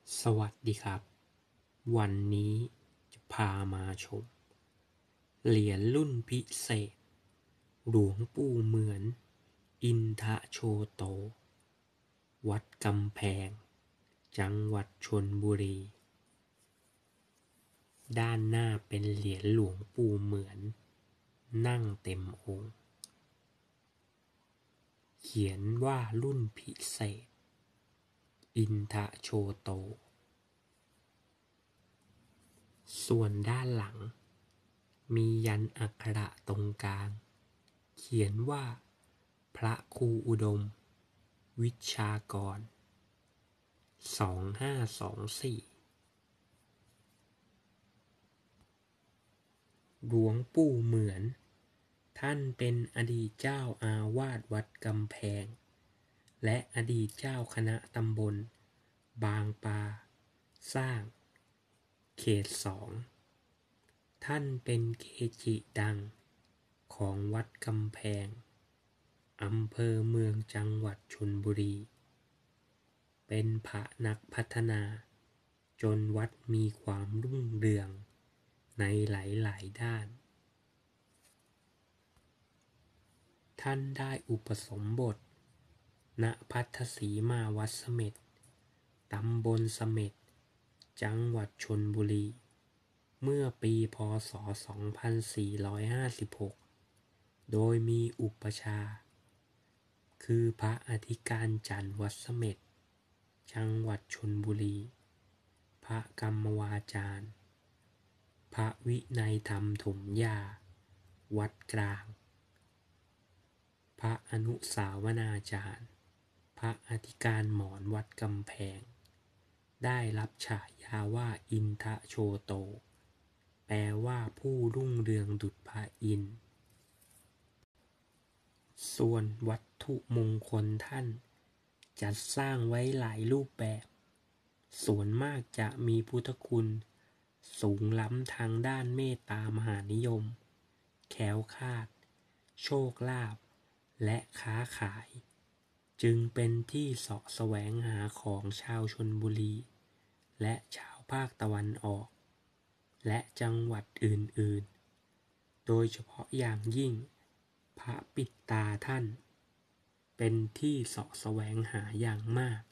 สวัสดีครับวันนี้จะพามาชมเหรียญรุ่นพิเศษหลวงปู่เหมือนอินทโชโตวัดกำแพงจังหวัดชลบุรีด้านหน้าเป็นเหรียญหลวงปู่เหมือนนั่งเต็มองค์เขียนว่ารุ่นพิเศษอินทโชโตส่วนด้านหลังมียันอักขระตรงกลางเขียนว่าพระครูอุดมวิชากร2524หลวงปู่เหมือนท่านเป็นอดีตเจ้าอาวาสวัดกำแพงและอดีตเจ้าคณะตำบลบางปาสร้างเขต2ท่านเป็นเกจิดังของวัดกำแพงอำเภอเมืองจังหวัดชลบุรีเป็นพระนักพัฒนาจนวัดมีความรุ่งเรืองในหลายๆด้านท่านได้อุปสมบทณพัทธสีมาวัดเสม็ดตำบลเสม็ดจังหวัดชลบุรีเมื่อปีพ.ศ. 2456โดยมีอุปชาคือพระอธิการจันทร์วัดเสม็ดจังหวัดชลบุรีพระกรรมวาจารย์พระวินัยธรรมถมยาวัดกลางพระอนุสาวนาจารย์พระอธิการหมอนวัดกำแพงได้รับฉายาว่าอินทโชโตแปลว่าผู้รุ่งเรืองดุจพระอินทร์ส่วนวัตถุมงคลท่านจัดสร้างไว้หลายรูปแบบส่วนมากจะมีพุทธคุณสูงล้ำทางด้านเมตตามหานิยมแคล้วคลาดโชคลาภและค้าขายจึงเป็นที่เสาะแสวงหาของชาวชลบุรีและชาวภาคตะวันออกและจังหวัดอื่นๆโดยเฉพาะอย่างยิ่งพระปิดตาท่านเป็นที่เสาะแสวงหาอย่างมาก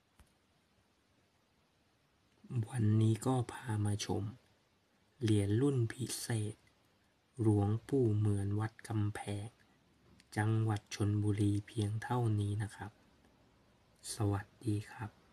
วันนี้ก็พามาชมเหรียญรุ่นพิเศษหลวงปู่เหมือนวัดกำแพงจังหวัดชลบุรีเพียงเท่านี้นะครับสวัสดีครับ